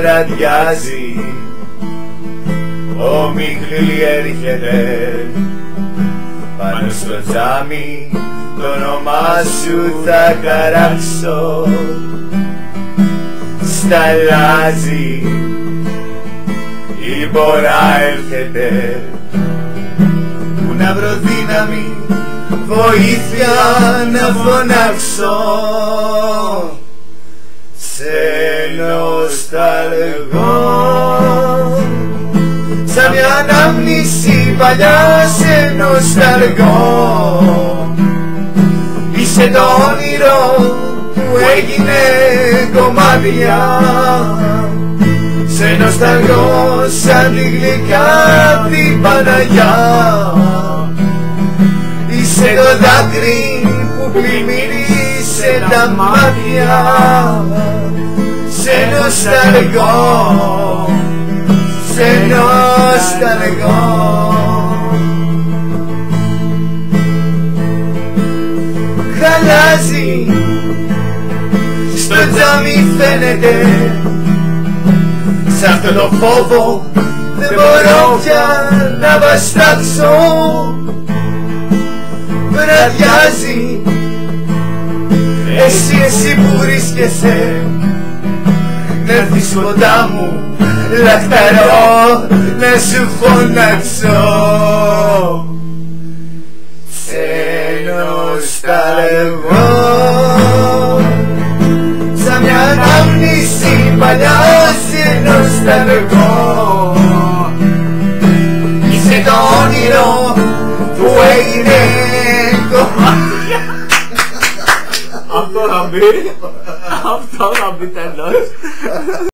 βραδιάζει, ο Μιχλή έρχεται πάνω στο τζάμι, το όνομά σου θα χαράξω. Σταλάζει, η μπορά έρχεται, που να βρω δύναμη, βοήθεια να φωνάξω. Σε νοσταλγώ, σαν μια ανάμνηση παλιά σε νοσταλγώ. Είσαι το όνειρο που έγινε κομμάτια, σε νοσταλγώ σαν τη γλυκιά την Παναγιά. Είσαι το δάκρυ που πλημμύρισε τα μάτια, σε νοσταλγώ, σε νοσταλγώ. Χαλάζει, στο τζάμι φαίνεται, σ' αυτό το φόβο δεν μπορώ πια να βαστάξω. Βραδιάζει, εσύ που βρίσκεσαι, να'ρθεις κοντά μου, λαχταρώ να σου φωνάξω. Σε νοσταλγώ, σαν μια ανάμνηση παλιά σε νοσταλγώ. Είσαι το όνειρο που έγινε κομμάτια. Αυτό να μπει τέλος.